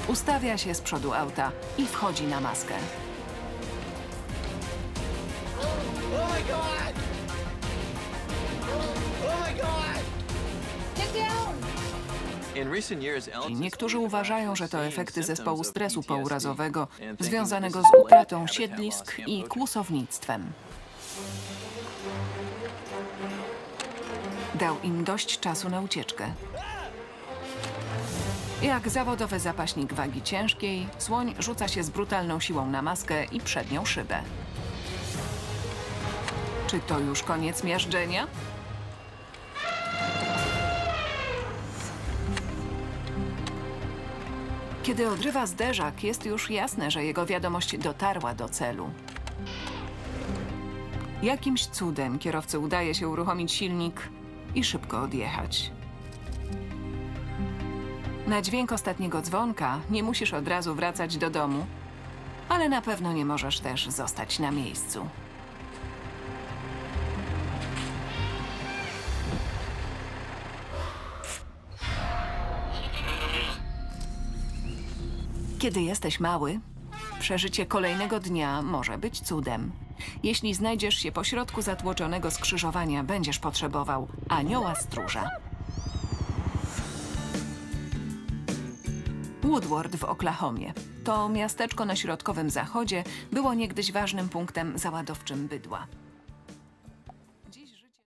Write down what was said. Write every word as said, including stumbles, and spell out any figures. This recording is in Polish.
Ustawia się z przodu auta i wchodzi na maskę. Oh my god! Oh my god! Get down! Niektórzy uważają, że to efekty zespołu stresu pourazowego związanego z utratą siedlisk i kłusownictwem. Dał im dość czasu na ucieczkę. Jak zawodowy zapaśnik wagi ciężkiej, słoń rzuca się z brutalną siłą na maskę i przednią szybę. Czy to już koniec miażdżenia? Kiedy odrywa zderzak, jest już jasne, że jego wiadomość dotarła do celu. Jakimś cudem kierowcy udaje się uruchomić silnik i szybko odjechać. Na dźwięk ostatniego dzwonka nie musisz od razu wracać do domu, ale na pewno nie możesz też zostać na miejscu. Kiedy jesteś mały, przeżycie kolejnego dnia może być cudem. Jeśli znajdziesz się pośrodku zatłoczonego skrzyżowania, będziesz potrzebował anioła stróża. Woodward w Oklahomie. To miasteczko na środkowym zachodzie było niegdyś ważnym punktem załadowczym bydła.